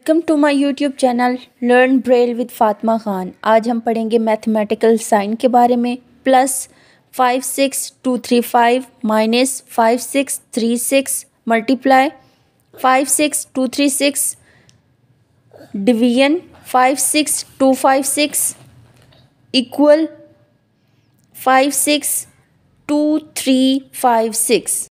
Welcome to my YouTube channel learn Braille with Fatima Khan. आज हम पढ़ेंगे मैथमेटिकल साइन के बारे में। +56235 -5636 मल्टीप्लाई 56236 डिवीजन 56256 इक्वल 56236।